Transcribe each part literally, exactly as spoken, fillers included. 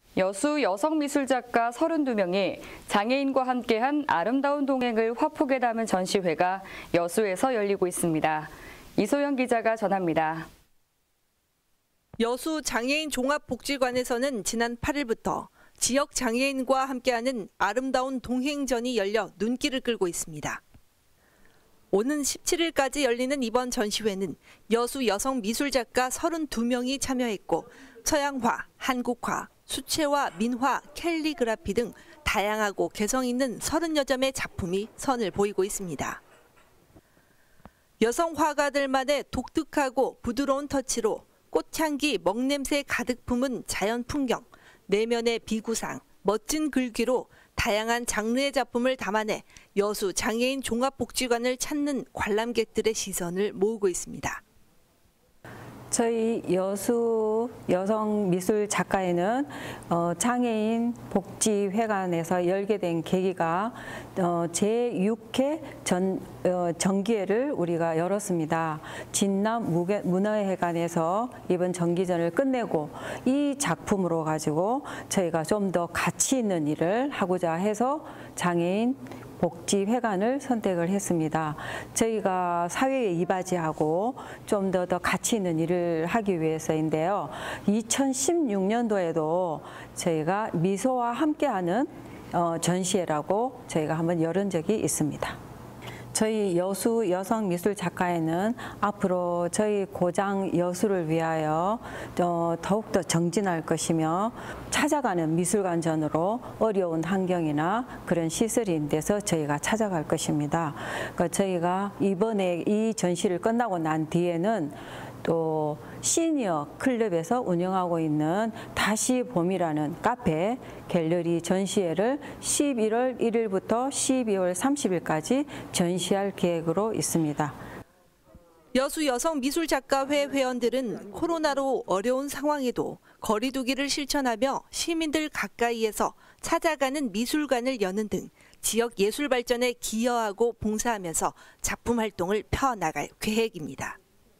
여수 여성미술작가 서른두 명이 장애인과 함께한 아름다운 동행을 화폭에 담은 전시회가 여수에서 열리고 있습니다. 이소영 기자가 전합니다. 여수 장애인 종합복지관에서는 지난 팔 일부터 지역 장애인과 함께하는 아름다운 동행전이 열려 눈길을 끌고 있습니다. 오는 십칠 일까지 열리는 이번 전시회는 여수 여성 미술작가 서른두 명이 참여했고 서양화, 한국화, 수채화, 민화, 캘리그라피 등 다양하고 개성 있는 서른여 점의 작품이 선을 보이고 있습니다. 여성 화가들만의 독특하고 부드러운 터치로 꽃향기, 먹냄새 가득 품은 자연 풍경, 내면의 비구상, 멋진 글귀로 다양한 장르의 작품을 담아내 여수 장애인 종합복지관을 찾는 관람객들의 시선을 모으고 있습니다. 저희 여수 여성미술작가회는 어, 장애인 복지회관에서 열게 된 계기가 어, 제육 회 전, 어, 정기회를 우리가 열었습니다. 진남 문화회관에서 이번 정기전을 끝내고 이 작품으로 가지고 저희가 좀 더 가치 있는 일을 하고자 해서 장애인 복지회관을 선택을 했습니다. 저희가 사회에 이바지하고 좀 더 더 가치 있는 일을 하기 위해서인데요. 이천십육 년도에도 저희가 미소와 함께하는 어, 전시회라고 저희가 한번 열은 적이 있습니다. 저희 여수 여성미술작가회는 앞으로 저희 고장 여수를 위하여 더욱더 정진할 것이며 찾아가는 미술관전으로 어려운 환경이나 그런 시설이 있는 데서 저희가 찾아갈 것입니다. 그러니까 저희가 이번에 이 전시를 끝나고 난 뒤에는 또 시니어 클럽에서 운영하고 있는 다시 봄이라는 카페 갤러리 전시회를 십일월 일 일부터 십이월 삼십 일까지 전시할 계획으로 있습니다. 여수 여성미술작가회 회원들은 코로나로 어려운 상황에도 거리 두기를 실천하며 시민들 가까이에서 찾아가는 미술관을 여는 등 지역 예술 발전에 기여하고 봉사하면서 작품 활동을 펴나갈 계획입니다.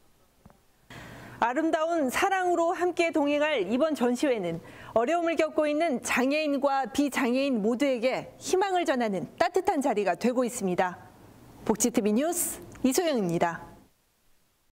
아름다운 사랑으로 함께 동행할 이번 전시회는 어려움을 겪고 있는 장애인과 비장애인 모두에게 희망을 전하는 따뜻한 자리가 되고 있습니다. 복지티비 뉴스 이소영입니다.